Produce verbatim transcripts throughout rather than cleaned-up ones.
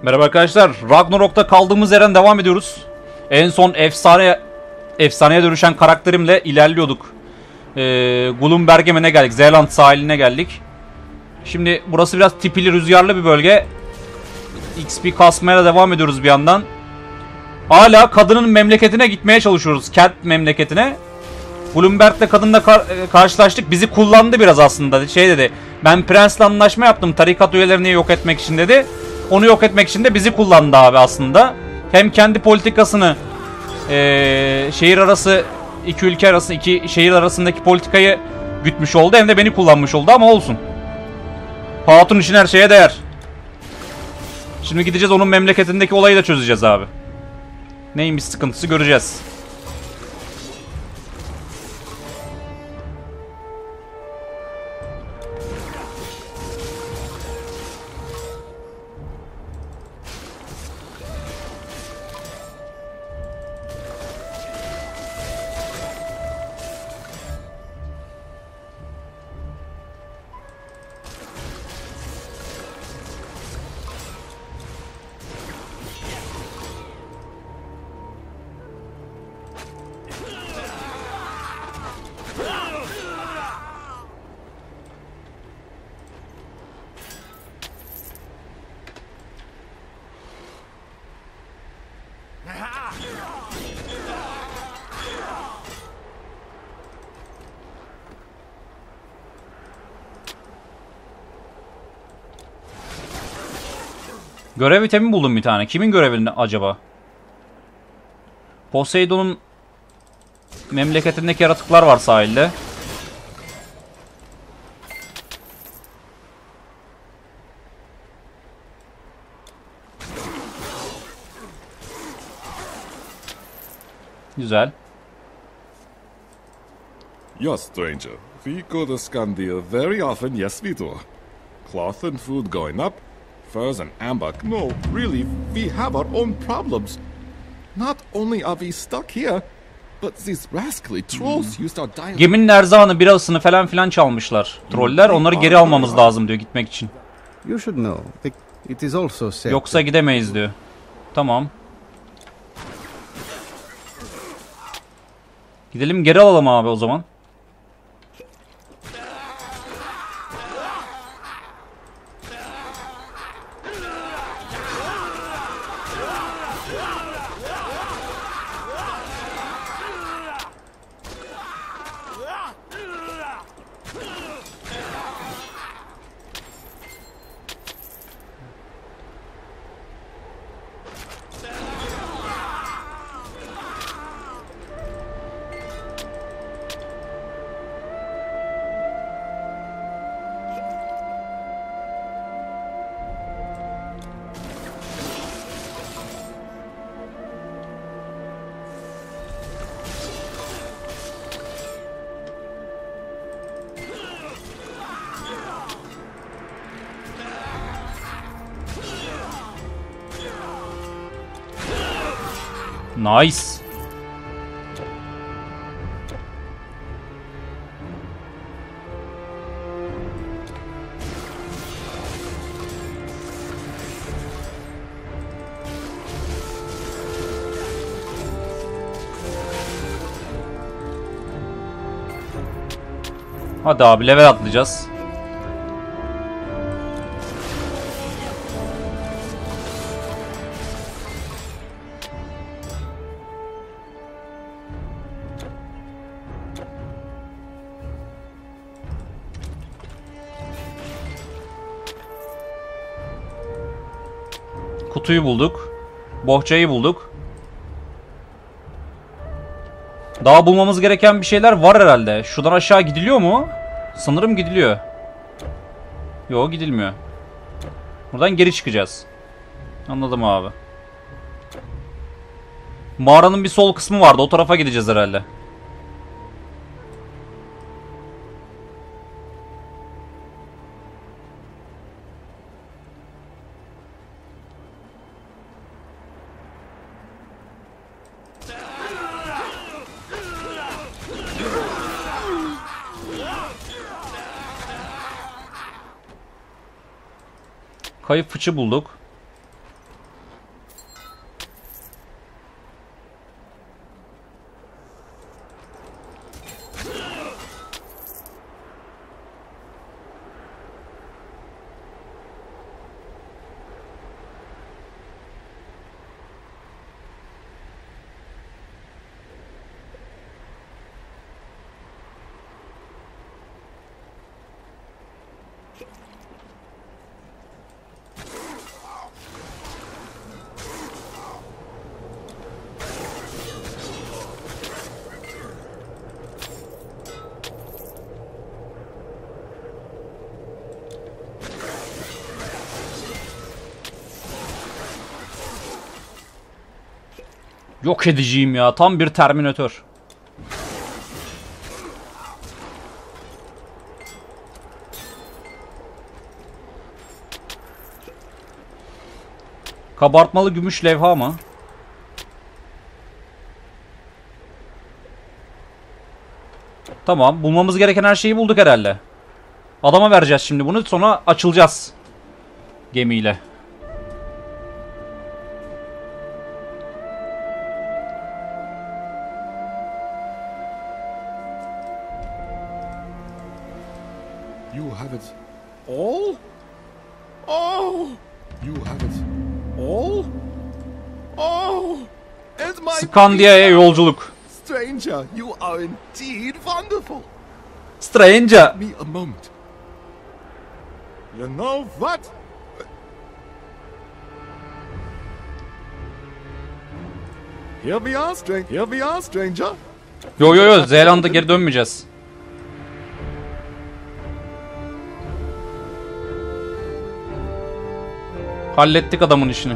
Merhaba arkadaşlar. Ragnarok'ta kaldığımız yerden devam ediyoruz. En son efsane efsaneye dönüşen karakterimle ilerliyorduk. Ee, Glumbergemen'e geldik. Zeeland sahiline geldik. Şimdi burası biraz tipili, rüzgarlı bir bölge. X P kasmaya devam ediyoruz bir yandan. Hala kadının memleketine gitmeye çalışıyoruz. Kent memleketine. Glumberg'le kadınla kar karşılaştık. Bizi kullandı biraz aslında. Şey dedi. Ben prensle anlaşma yaptım. Tarikat üyelerini yok etmek için dedi. Onu yok etmek için de bizi kullandı abi aslında. Hem kendi politikasını ee, şehir arası iki ülke arası iki şehir arasındaki politikayı gütmüş oldu. Hem de beni kullanmış oldu ama olsun. Hatun için her şeye değer. Şimdi gideceğiz, onun memleketindeki olayı da çözeceğiz abi. Neymiş sıkıntısı göreceğiz. Görev itemi buldum bir tane. Kimin görevinde acaba? Poseidon'un memleketindeki yaratıklar var sahilde. Güzel. Yes, stranger. We go to Scandia very often, yes we do. Cloth and food going up, furs and amber. No, really, we have our own problems. Not only are we stuck here, but these rascally trolls used our diamond. Geminin erzağını, birasını falan filan çalmışlar. Troller, onları geri almamız lazım diyor gitmek için. You should know. It is also said. Yoksa gidemeyiz diyor. Tamam. Gidelim, geri alalım abi o zaman. Nice. Hadi abi, level atlayacağız. Kutuyu bulduk. Bohçayı bulduk. Daha bulmamız gereken bir şeyler var herhalde. Şuradan aşağı gidiliyor mu? Sanırım gidiliyor. Yok, gidilmiyor. Buradan geri çıkacağız. Anladım abi. Mağaranın bir sol kısmı vardı. O tarafa gideceğiz herhalde. Kayıp fıçı bulduk. Yok edeceğim ya. Tam bir Terminator. Kabartmalı gümüş levha mı? Tamam. Bulmamız gereken her şeyi bulduk herhalde. Adama vereceğiz şimdi bunu. Sonra açılacağız. Gemiyle. You have it all? Oh! You have it all? Oh! And my Skandiya'ya yolculuk. stranger, you are indeed wonderful. Stranger. Me a moment. You know what? Here we are, stranger. Here we are, stranger. Yo yo yo, Zeeland'a geri dönmeyeceğiz. Hallettik adamın işini.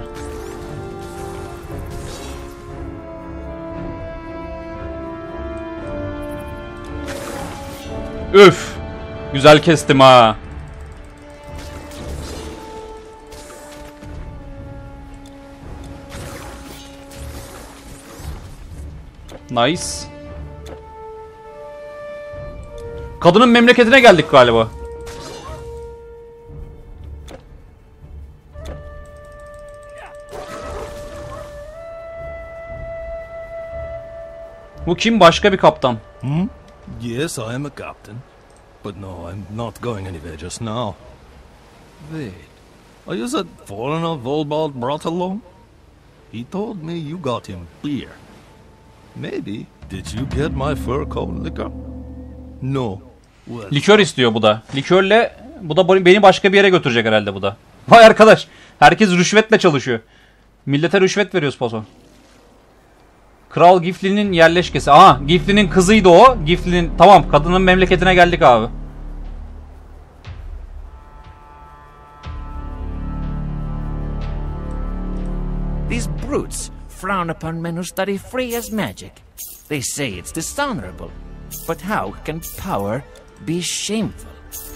Üf. Güzel kestim ha. Nice. Kadının memleketine geldik galiba. Bu kim? Başka bir kaptan. Hmm? Yes, I am a captain. But no, I'm not going anywhere just now. Wait, are you that foreigner Volbald brought along? He told me you got him beer. Maybe. Did you get my fur coat liquor? No. Well, Likör istiyor bu da. Likörle bu da beni başka bir yere götürecek herhalde bu da. Vay arkadaş. Herkes rüşvetle çalışıyor. Millete rüşvet veriyoruz paso. Kral Gifli'nin yerleşkesi. Aha, Gifli'nin kızıydı o. Gifli'nin, tamam, kadının memleketine geldik abi. These brutes frown upon men who study free as magic. They say it's dishonorable. But how can power be shameful?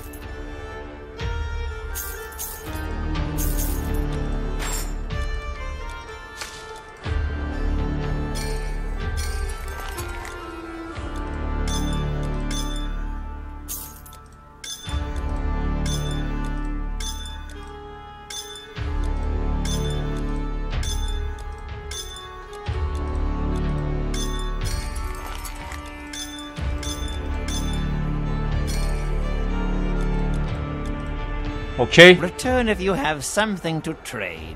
Okay. Return if you have something to trade.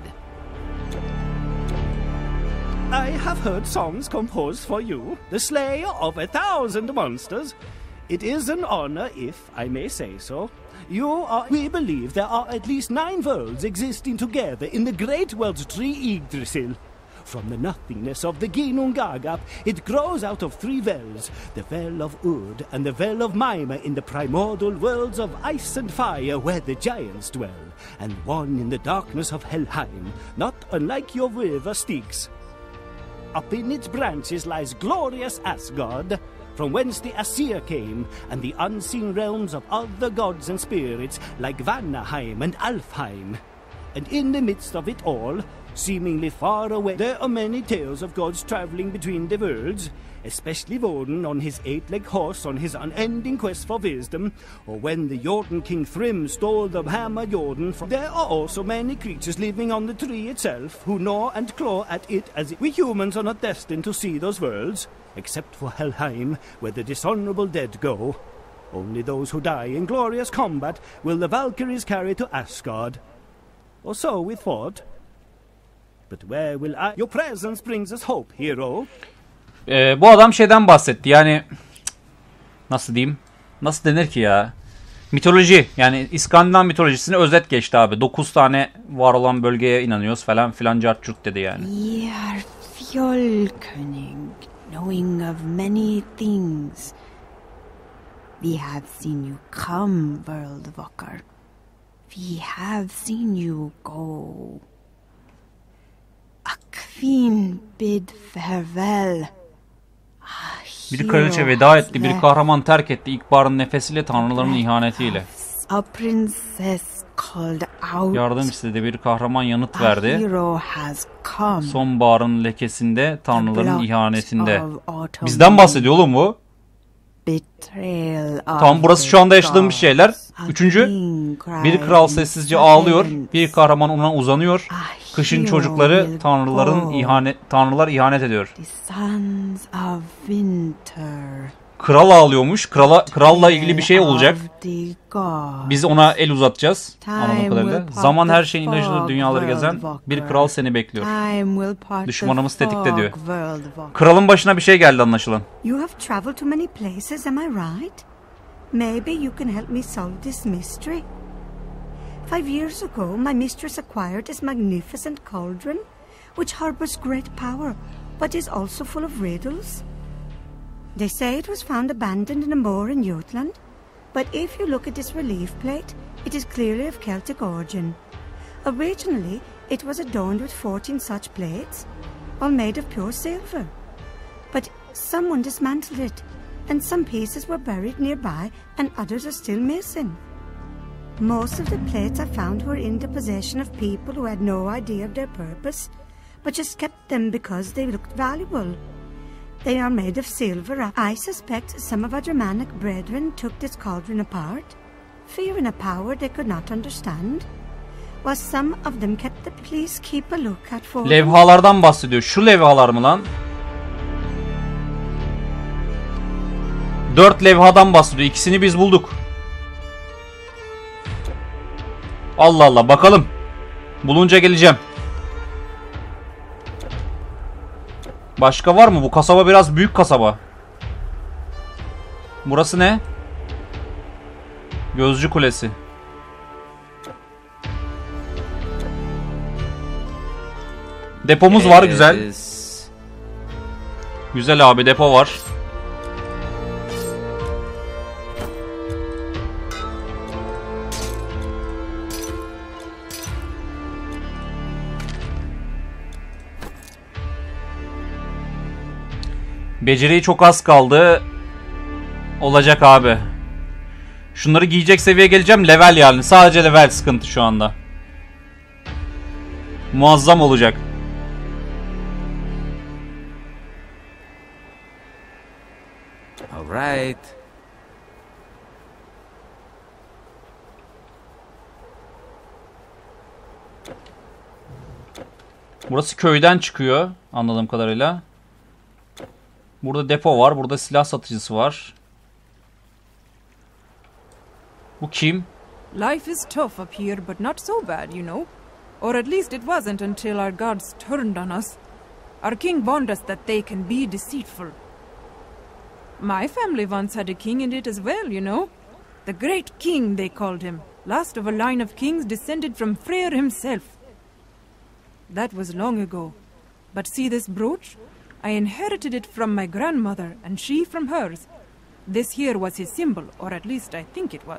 I have heard songs composed for you, the slayer of a thousand monsters. It is an honor, if I may say so. You are. We believe there are at least nine worlds existing together in the great world tree Yggdrasil. From the nothingness of the Ginnungagap, it grows out of three wells, the well of Urd and the well of Mima in the primordial worlds of ice and fire where the giants dwell, and one in the darkness of Helheim, not unlike your river Styx. Up in its branches lies glorious Asgard, from whence the Aesir came, and the unseen realms of other gods and spirits like Vanaheim and Alfheim. And in the midst of it all, seemingly far away, there are many tales of gods traveling between the worlds, especially Woden on his eight-legged horse on his unending quest for wisdom, or when the Jotun king Thrym stole the hammer Jotun from... There are also many creatures living on the tree itself, who gnaw and claw at it as if we humans are not destined to see those worlds, except for Helheim, where the dishonorable dead go. Only those who die in glorious combat will the Valkyries carry to Asgard. Or so we thought. But where will I... Your presence brings us hope, hero. Ee, bu adam şeyden bahsetti. Yani nasıl diyeyim? Nasıl denir ki ya? Mitoloji. Yani İskandinav mitolojisini özet geçti abi. dokuz tane var olan bölgeye inanıyoruz falan filan cartçurt dedi yani. Ye are Fjolkönig, knowing of many things. We have seen you come, World Walker. We have seen you go. Ak Delphine bid farewell. Bir kraliçe veda etti, bir kahraman terk etti. İlkbaharın nefesiyle, tanrıların ihanetiyle. A princess called out. Yardım istedi, bir kahraman yanıt verdi. Hero has come. Sonbaharın lekesinde, tanrıların The ihanetinde. blocks of autumn. Bizden bahsediyor oğlum bu. Betrayal of Tam burası şu anda yaşadığımız the şeyler. gods. A Üçüncü, king bir cries kral in sessizce ağlıyor. silence. Bir kahraman ona uzanıyor. A Kışın hero çocukları will tanrıların fall. ihanet tanrılar ihanet ediyor. The sons of winter. Kral ağlıyormuş. Krala kralla ilgili bir şey olacak. Of the gods. Biz ona el uzatacağız. Anladığım Time kadarıyla. will part Zaman her the şeyin ilacıdır. fog, Dünyaları world gezen walker. bir kral seni bekliyor. Time will part Düşmanımız the tetikte diyor. fog, world walker. Kralın başına bir şey geldi anlaşılan. You have traveled to many places, am I right? Maybe you can help me solve this mystery. Five years ago, my mistress acquired this magnificent cauldron, which harbors great power, but is also full of riddles. They say it was found abandoned in a moor in Jutland, but if you look at this relief plate, it is clearly of Celtic origin. Originally, it was adorned with fourteen such plates, all made of pure silver. But someone dismantled it, and some pieces were buried nearby, and others are still missing. Most of the plates I found were in the possession of people who had no idea of their purpose, but just kept them because they looked valuable. They are made of silver. I suspect some of our Germanic brethren took this cauldron apart, fearing a power they could not understand, while some of them kept the... Please keep a lookout for them. Levhalardan bahsediyor. Şu levhalar mı lan? Dört levhadan bahsediyor. İkisini biz bulduk. Allah Allah, bakalım. Bulunca geleceğim. Başka var mı? Bu kasaba biraz büyük kasaba. Burası ne? Gözcü Kulesi. Depomuz var, güzel. Güzel abi, depo var. Beceriyi çok az kaldı. Olacak abi. Şunları giyecek seviyeye geleceğim. Level yani. Sadece level sıkıntı şu anda. Muazzam olacak. Alright. Burası köyden çıkıyor anladığım kadarıyla. Burada depo var. Burada silah satıcısı var. Bu kim? Life is tough up here, but not so bad, you know. Or at least it wasn't until our gods turned on us. Our king warned us that they can be deceitful. My family once had a king in it as well, you know. The Great King, they called him. Last of a line of kings descended from Freyr himself. That was long ago. But see this brooch? I inherited it from my grandmother, and she from hers. This here was his symbol, or at least I think it was.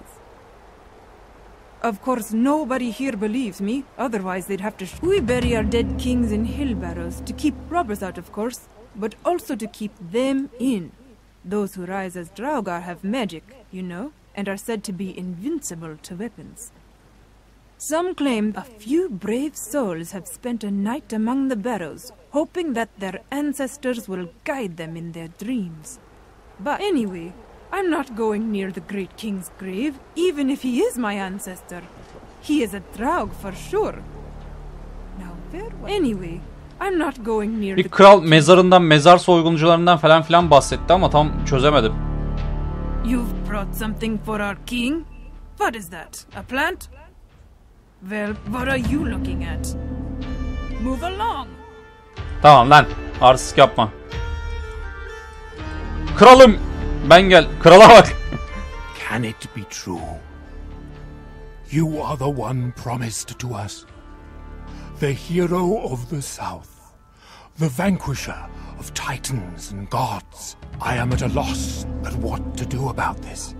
Of course, nobody here believes me, otherwise they'd have to... Sh we bury our dead kings in hill barrows, to keep robbers out, of course, but also to keep them in. Those who rise as Draugr have magic, you know, and are said to be invincible to weapons. Some claim a few brave souls have spent a night among the barrows, hoping that their ancestors will guide them in their dreams. But anyway, I'm not going near the great king's grave, even if he is my ancestor. He is a Draug for sure. Now, farewell. Anyway, I'm not going near Bir the... kral mezarından, mezar soyguncularından falan filan bahsetti ama tam çözemedim. You've brought something for our king? What is that? A plant? Well, what are you looking at? Move along. Tamam lan, arsızlık yapma. Kralım, ben gel. Krala bak. Can it be true? You are the one promised to us. The hero of the South. The vanquisher of titans and gods. I am at a loss at what to do about this.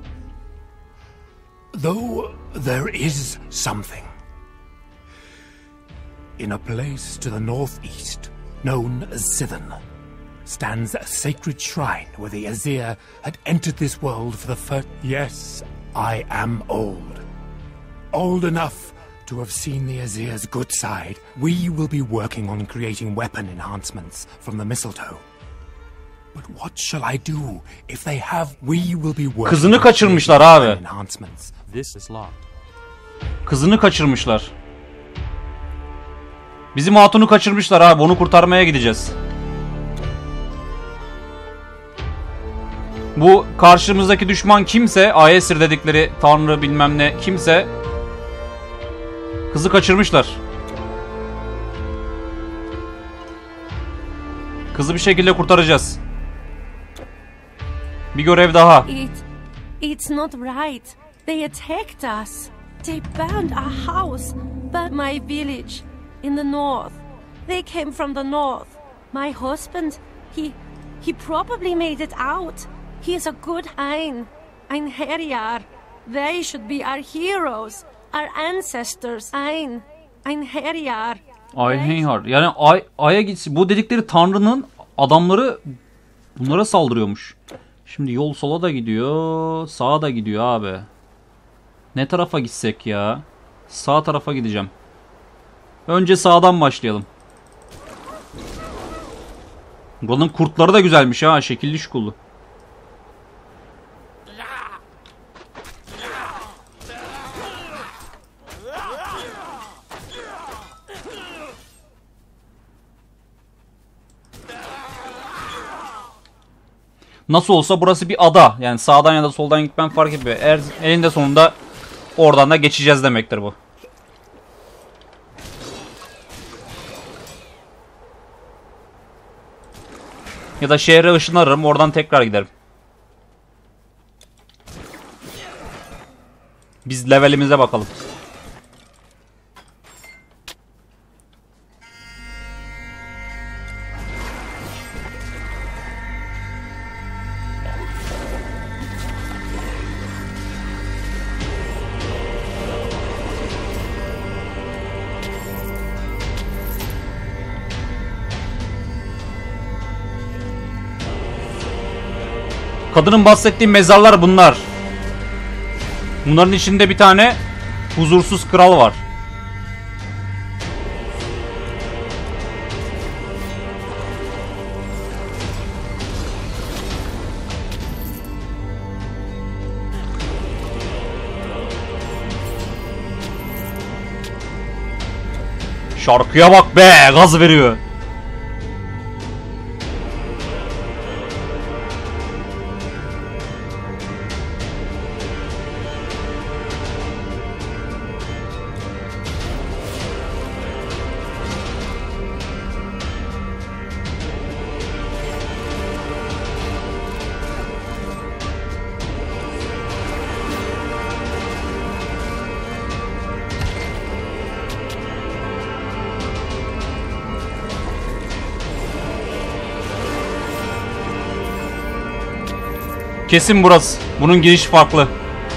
Though there is something. In a place to the northeast, known as Sithen, stands a sacred shrine where the Azir had entered this world for the first... Yes, I am old. Old enough to have seen the Azir's good side. We will be working on creating weapon enhancements from the mistletoe. But what shall I do if they have... We will be working... Kızını kaçırmışlar abi. Enhancements. This is locked. Kızını kaçırmışlar. Bizim hatunu kaçırmışlar abi. Onu kurtarmaya gideceğiz. Bu karşımızdaki düşman kimse, Aesir dedikleri tanrı bilmem ne kimse, kızı kaçırmışlar. Kızı bir şekilde kurtaracağız. Bir görev daha. It, it's not right. They attacked us. They burned our house, but my village in the north. They came from the north. My husband, he, he probably made it out. He is a good Ein, Ein Herjar. They should be our heroes, our ancestors. Ein, Ein Herjar. Ein Herjar. Yani Ay, Ay'a gitsin. Bu dedikleri tanrının adamları bunlara saldırıyormuş. Şimdi yol sola da gidiyor, sağa da gidiyor abi. Ne tarafa gitsek ya? Sağ tarafa gideceğim. Önce sağdan başlayalım. Buranın kurtları da güzelmiş ha, şekilli şukullu. Nasıl olsa burası bir ada. Yani sağdan ya da soldan gitmem fark etmiyor. Eğer elinde sonunda oradan da geçeceğiz demektir bu. Ya da şehre ışınlarım, oradan tekrar giderim. Biz levelimize bakalım. Kadının bahsettiği mezarlar bunlar. Bunların içinde bir tane huzursuz kral var. Şarkıya bak be, gaz veriyor. Kesin burası. Bunun girişi farklı.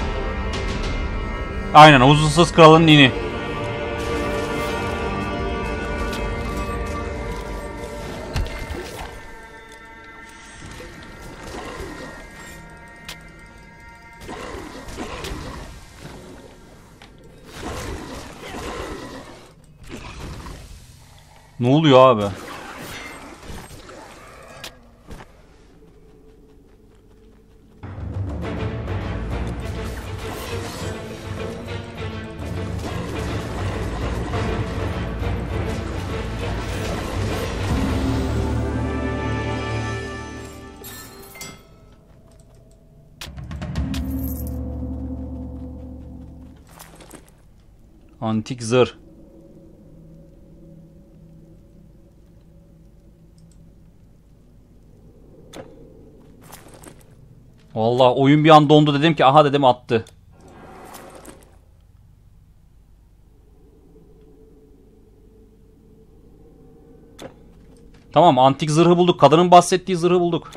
Aynen, huzursuz kralın dini. Ne oluyor abi? Antik zırh. Vallahi oyun bir an dondu, dedim ki aha dedim attı. Tamam, antik zırhı bulduk. Kadının bahsettiği zırhı bulduk.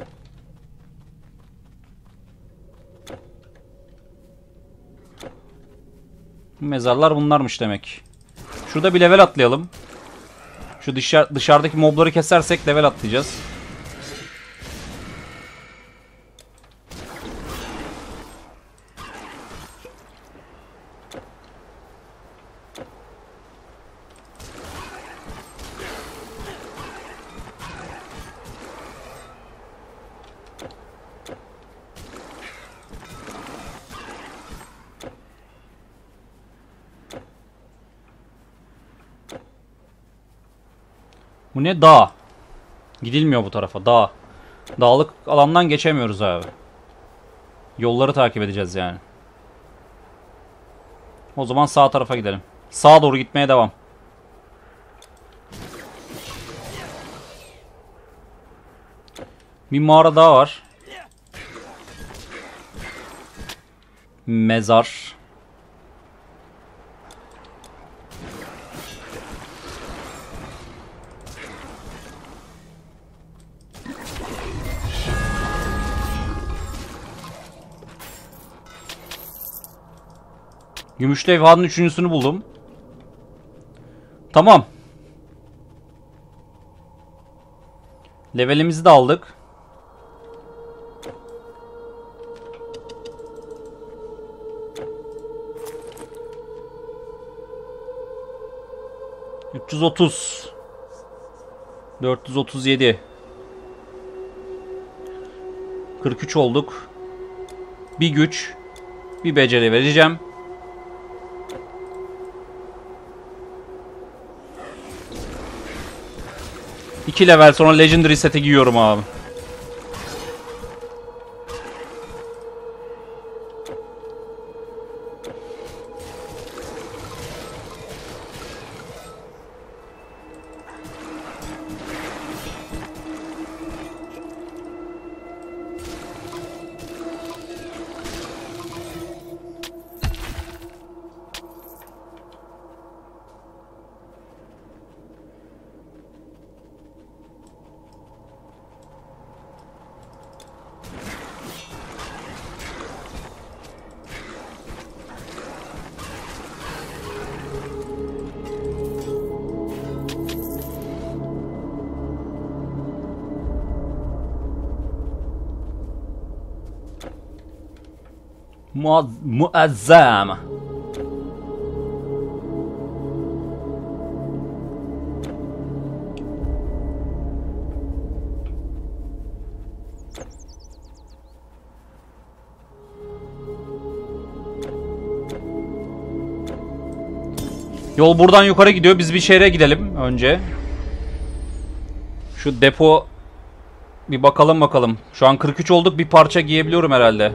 Mezarlar bunlarmış demek. Şurada bir level atlayalım. Şu dışarı, dışarıdaki mobları kesersek level atlayacağız. Bu ne? Dağ. Gidilmiyor bu tarafa. Dağ. Dağlık alandan geçemiyoruz abi. Yolları takip edeceğiz yani. O zaman sağ tarafa gidelim. Sağa doğru gitmeye devam. Bir mağara daha var. Mezar. Gümüş levhanın üçüncüsünü buldum. Tamam. Levelimizi de aldık. üç yüz otuz. dört yüz otuz yedi. kırk üç olduk. Bir güç. Bir beceri vereceğim. iki level sonra Legendary sete giyiyorum abi. Muaz muazzam. Yol buradan yukarı gidiyor. Biz bir şehre gidelim önce. Şu depo bir bakalım bakalım. Şu an kırk üç olduk. Bir parça giyebiliyorum herhalde.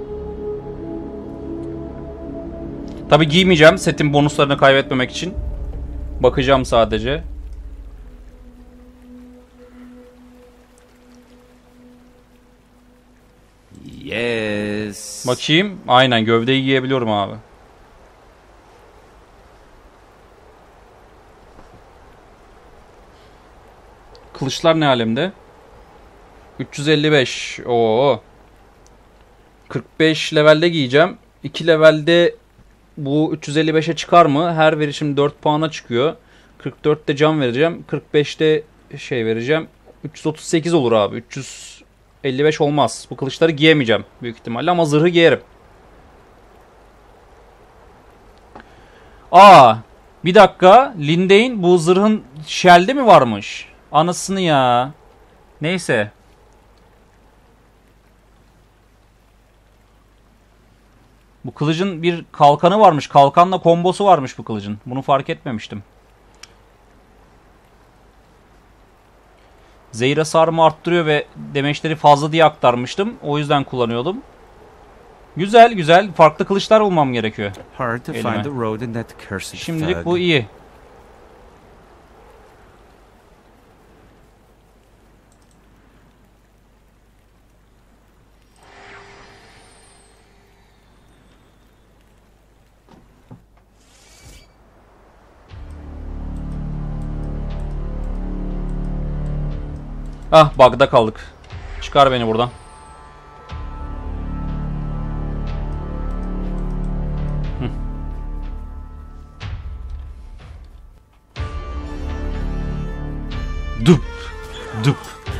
Tabi giymeyeceğim setin bonuslarını kaybetmemek için. Bakacağım sadece. Yes. Bakayım. Aynen gövdeyi giyebiliyorum abi. Kılıçlar ne alemde? üç yüz elli beş. Oo. kırk beş levelde giyeceğim. iki levelde bu üç yüz elli beşe çıkar mı? Her verişim dört puana çıkıyor. kırk dörtte can vereceğim. kırk beşte şey vereceğim. üç yüz otuz sekiz olur abi. üç yüz elli beş olmaz. Bu kılıçları giyemeyeceğim büyük ihtimalle ama zırhı giyerim. Aa, bir dakika. Lindain bu zırhın shell'de mi varmış? Anasını ya. Neyse. Bu kılıcın bir kalkanı varmış. Kalkanla kombosu varmış bu kılıcın. Bunu fark etmemiştim. Zehir hasarımı arttırıyor ve demeçleri fazla diye aktarmıştım. O yüzden kullanıyordum. Güzel güzel. Farklı kılıçlar bulmam gerekiyor. Hard to find the road in that cursed Şimdilik bu iyi. Ah, bug'da kaldık. Çıkar beni buradan. Hı. Dup. Dup.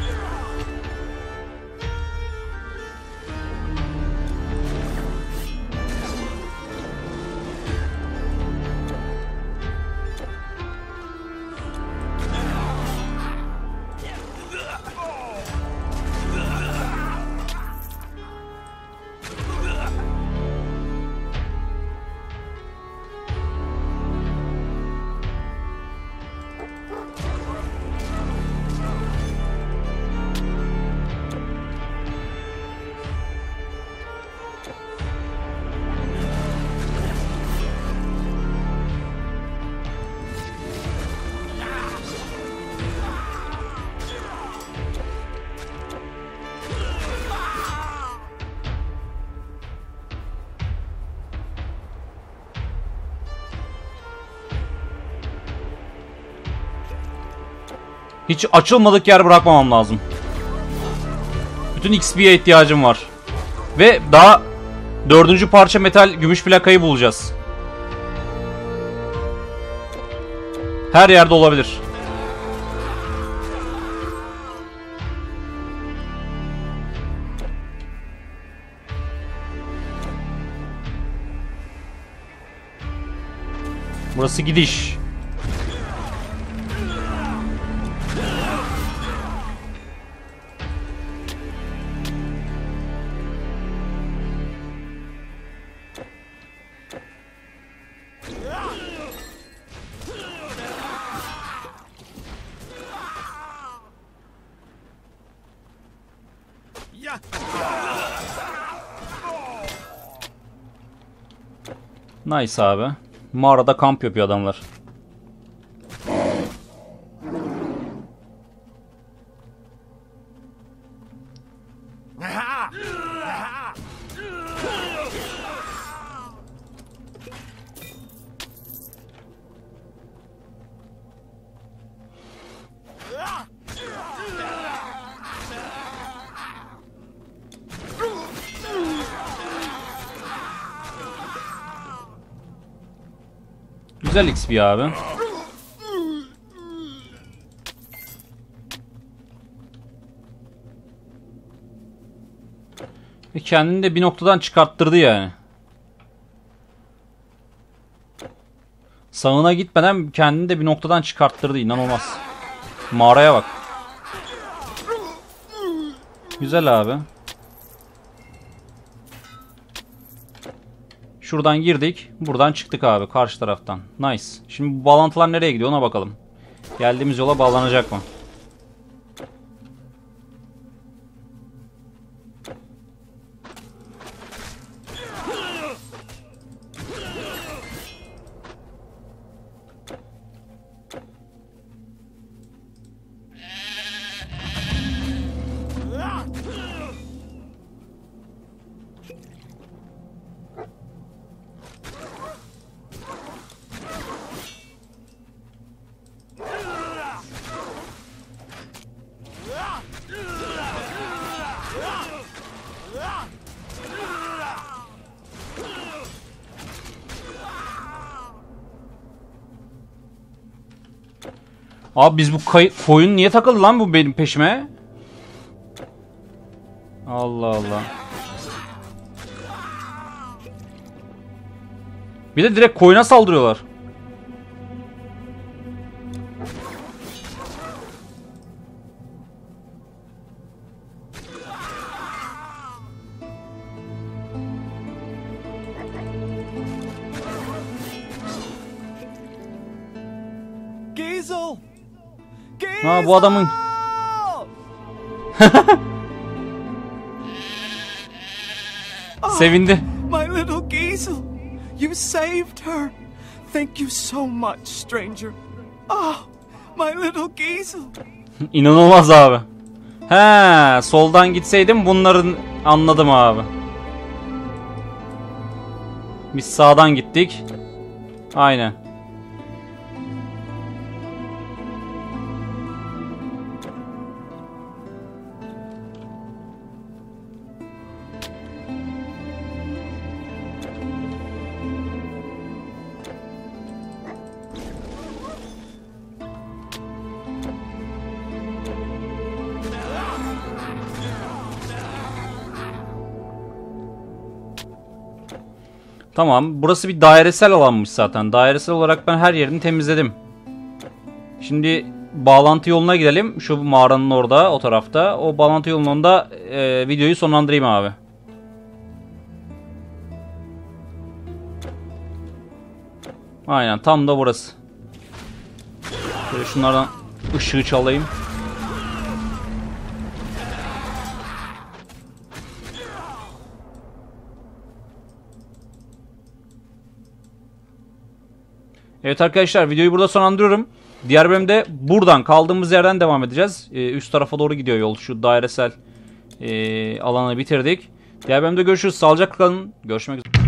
Hiç açılmadık yer bırakmamam lazım. Bütün X P'ye ihtiyacım var. Ve daha dördüncü parça metal gümüş plakayı bulacağız. Her yerde olabilir. Burası gidiş. Nice abi. Mağarada kamp yapıyor adamlar. Güzel X P abi. Ve kendini de bir noktadan çıkarttırdı yani. Sağına gitmeden kendini de bir noktadan çıkarttırdı. İnanılmaz. Mağaraya bak. Güzel abi. Şuradan girdik. Buradan çıktık abi karşı taraftan. Nice. Şimdi bu bağlantılar nereye gidiyor ona bakalım. Geldiğimiz yola bağlanacak mı? Abi biz bu koyun niye takıldı lan bu benim peşime? Allah Allah. Bir de direkt koyuna saldırıyorlar. Ha bu adamın. Sevindi. My little Giesel, you saved her. Thank you so much, stranger. Ah, my little Giesel. İnanılmaz abi. He, soldan gitseydim bunların anladım abi. Biz sağdan gittik. Aynen. Tamam. Burası bir dairesel alanmış zaten. Dairesel olarak ben her yerini temizledim. Şimdi bağlantı yoluna gidelim. Şu mağaranın orada, o tarafta. O bağlantı yolunda e, videoyu sonlandırayım abi. Aynen, tam da burası. Şöyle şunlardan ışığı çalayım. Evet arkadaşlar, videoyu burada sonlandırıyorum. Diğer bölümde buradan kaldığımız yerden devam edeceğiz. Ee, üst tarafa doğru gidiyor yol. Şu dairesel e, alanı bitirdik. Diğer bölümde görüşürüz. Sağlıcakla kalın. Görüşmek üzere.